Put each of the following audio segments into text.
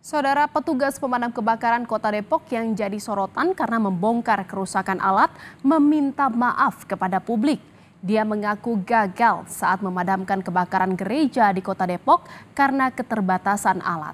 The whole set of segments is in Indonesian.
Saudara, petugas pemadam kebakaran Kota Depok yang jadi sorotan karena membongkar kerusakan alat meminta maaf kepada publik. Dia mengaku gagal saat memadamkan kebakaran gereja di Kota Depok karena keterbatasan alat.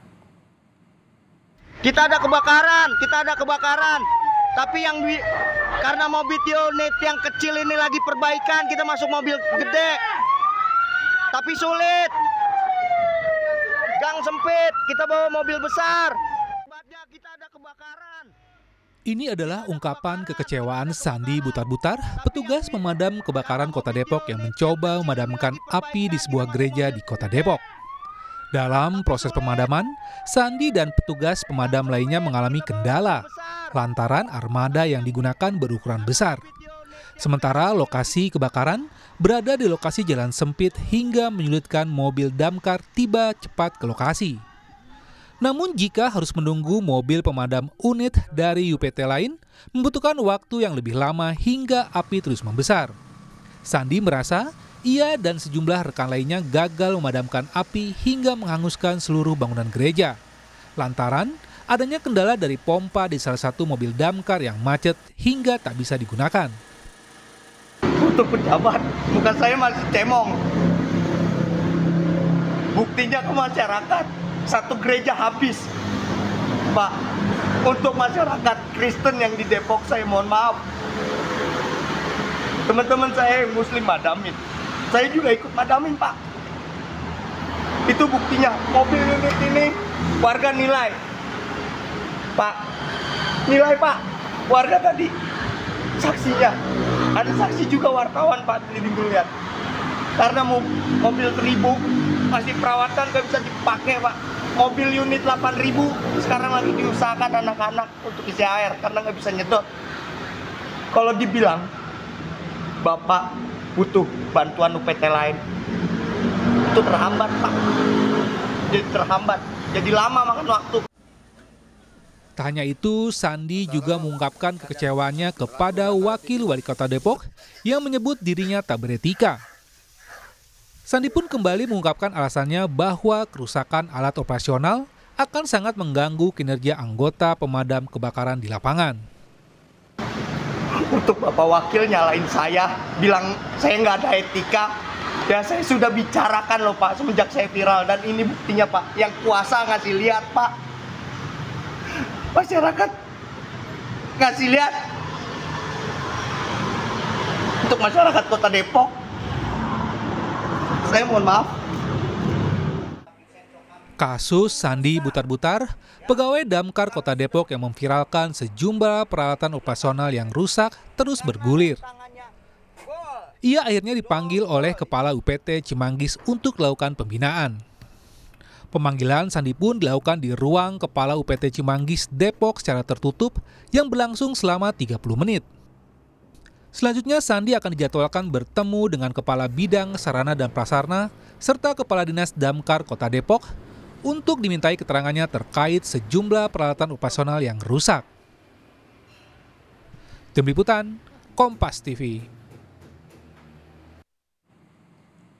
Kita ada kebakaran. Tapi karena mobil unit yang kecil ini lagi perbaikan, kita masuk mobil gede. Tapi sulit. Gang sempit, kita bawa mobil besar. Kita ada kebakaran. Ini adalah ungkapan kekecewaan Sandi Butar-Butar, petugas pemadam kebakaran Kota Depok yang mencoba memadamkan api di sebuah gereja di Kota Depok. Dalam proses pemadaman, Sandi dan petugas pemadam lainnya mengalami kendala lantaran armada yang digunakan berukuran besar. Sementara lokasi kebakaran berada di lokasi jalan sempit hingga menyulitkan mobil damkar tiba cepat ke lokasi. Namun jika harus menunggu mobil pemadam unit dari UPT lain, membutuhkan waktu yang lebih lama hingga api terus membesar. Sandi merasa ia dan sejumlah rekan lainnya gagal memadamkan api hingga menghanguskan seluruh bangunan gereja. Lantaran adanya kendala dari pompa di salah satu mobil damkar yang macet hingga tak bisa digunakan. Untuk pejabat, bukan saya masih cemong. Buktinya ke masyarakat, satu gereja habis. Pak, untuk masyarakat Kristen yang di Depok, saya mohon maaf. Teman-teman saya yang Muslim madamin, saya juga ikut madamin, Pak. Itu buktinya, mobil unit ini warga nilai. Pak, nilai Pak, warga tadi saksinya. Ada saksi juga wartawan Pak, dulu lihat. Karena mobil 1000 masih perawatan gak bisa dipakai Pak. Mobil unit 8000 sekarang lagi diusahakan anak-anak untuk isi air karena nggak bisa nyedot. Kalau dibilang Bapak butuh bantuan UPT lain, itu terhambat Pak. Jadi terhambat, jadi lama makan waktu. Tak hanya itu, Sandi juga mengungkapkan kekecewaannya kepada Wakil Wali Kota Depok yang menyebut dirinya tak beretika. Sandi pun kembali mengungkapkan alasannya bahwa kerusakan alat operasional akan sangat mengganggu kinerja anggota pemadam kebakaran di lapangan. Untuk Bapak Wakil nyalain saya, bilang saya nggak ada etika. Ya saya sudah bicarakan loh Pak semenjak saya viral dan ini buktinya Pak. Yang kuasa ngasih lihat Pak. Masyarakat ngasih lihat. Untuk masyarakat Kota Depok, saya mohon maaf. Kasus Sandi Butar-Butar, pegawai damkar Kota Depok yang memviralkan sejumlah peralatan operasional yang rusak terus bergulir. Ia akhirnya dipanggil oleh Kepala UPT Cimanggis untuk melakukan pembinaan. Pemanggilan Sandi pun dilakukan di ruang Kepala UPT Cimanggis Depok secara tertutup yang berlangsung selama 30 menit. Selanjutnya Sandi akan dijadwalkan bertemu dengan Kepala Bidang Sarana dan Prasarana serta Kepala Dinas Damkar Kota Depok untuk dimintai keterangannya terkait sejumlah peralatan operasional yang rusak. Tim Liputan, Kompas TV.